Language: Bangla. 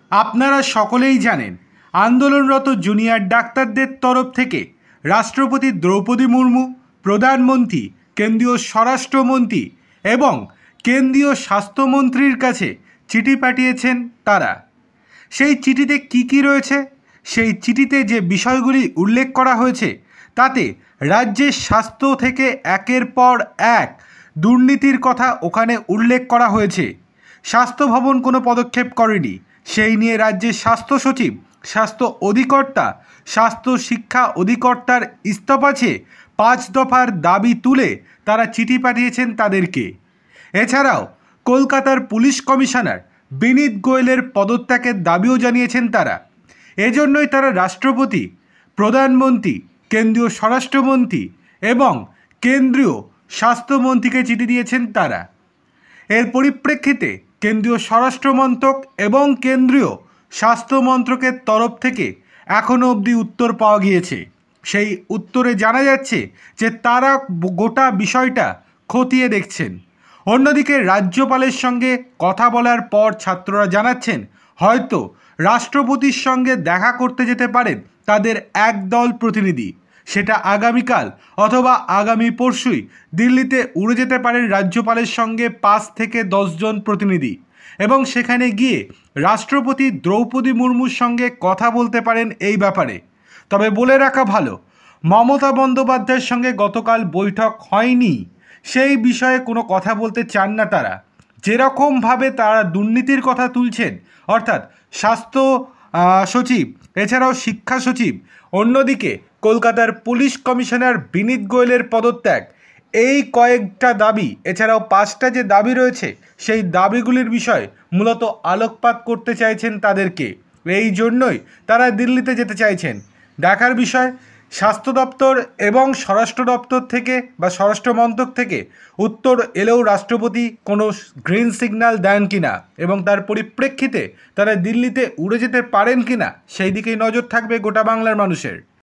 আপনারা সকলেই জানেন আন্দোলনরত জুনিয়র ডাক্তারদের তরফ থেকে রাষ্ট্রপতি দ্রৌপদী মুর্মু, প্রধানমন্ত্রী, কেন্দ্রীয় স্বরাষ্ট্রমন্ত্রী এবং কেন্দ্রীয় স্বাস্থ্যমন্ত্রীর কাছে চিঠি পাঠিয়েছেন তারা। সেই চিঠিতে কি রয়েছে, সেই চিঠিতে যে বিষয়গুলি উল্লেখ করা হয়েছে তাতে রাজ্যের স্বাস্থ্য থেকে একের পর এক দুর্নীতির কথা ওখানে উল্লেখ করা হয়েছে। স্বাস্থ্য ভবন কোনো পদক্ষেপ করেনি, সেই নিয়ে রাজ্যের স্বাস্থ্য সচিব, স্বাস্থ্য অধিকর্তা, স্বাস্থ্য শিক্ষা অধিকর্তার ইস্তফা চেয়ে 5 দফার দাবি তুলে তারা চিঠি পাঠিয়েছেন তাদেরকে। এছাড়াও কলকাতার পুলিশ কমিশনার বিনীত গোয়েলের পদত্যাগের দাবিও জানিয়েছেন তারা। এজন্যই তারা রাষ্ট্রপতি, প্রধানমন্ত্রী, কেন্দ্রীয় স্বরাষ্ট্রমন্ত্রী এবং কেন্দ্রীয় স্বাস্থ্যমন্ত্রীকে চিঠি দিয়েছেন তারা। এর পরিপ্রেক্ষিতে কেন্দ্রীয় স্বরাষ্ট্রমন্ত্রক এবং কেন্দ্রীয় স্বাস্থ্য মন্ত্রকের তরফ থেকে এখনও অবধি উত্তর পাওয়া গিয়েছে। সেই উত্তরে জানা যাচ্ছে যে তারা গোটা বিষয়টা খতিয়ে দেখছেন। অন্যদিকে রাজ্যপালের সঙ্গে কথা বলার পর ছাত্ররা জানাচ্ছেন হয়তো রাষ্ট্রপতির সঙ্গে দেখা করতে যেতে পারেন তাদের একদল প্রতিনিধি। সেটা আগামীকাল অথবা আগামী পরশুই দিল্লিতে উড়ে যেতে পারেন রাজ্যপালের সঙ্গে 5 থেকে 10 জন প্রতিনিধি এবং সেখানে গিয়ে রাষ্ট্রপতি দ্রৌপদী মুর্মুর সঙ্গে কথা বলতে পারেন এই ব্যাপারে। তবে বলে রাখা ভালো, মমতা বন্দ্যোপাধ্যায়ের সঙ্গে গতকাল বৈঠক হয়নি, সেই বিষয়ে কোনো কথা বলতে চান না তারা। যেরকমভাবে তারা দুর্নীতির কথা তুলছেন, অর্থাৎ স্বাস্থ্য সচিব, এছাড়াও শিক্ষা সচিব, অন্যদিকে কলকাতার পুলিশ কমিশনার বিনীত গোয়েলের পদত্যাগ, এই কয়েকটা দাবি, এছাড়াও 5টা যে দাবি রয়েছে সেই দাবিগুলির বিষয়ে মূলত আলোকপাত করতে চাইছেন তাদেরকে। এই জন্যই তারা দিল্লিতে যেতে চাইছেন। দেখার বিষয় স্বাস্থ্য দপ্তর এবং স্বরাষ্ট্র দপ্তর থেকে বা স্বরাষ্ট্র মন্ত্রক থেকে উত্তর এলেও রাষ্ট্রপতি কোনো গ্রিন সিগন্যাল দেন কিনা এবং তার পরিপ্রেক্ষিতে তারা দিল্লিতে উড়ে যেতে পারেন কিনা সেই দিকেই নজর থাকবে গোটা বাংলার মানুষের।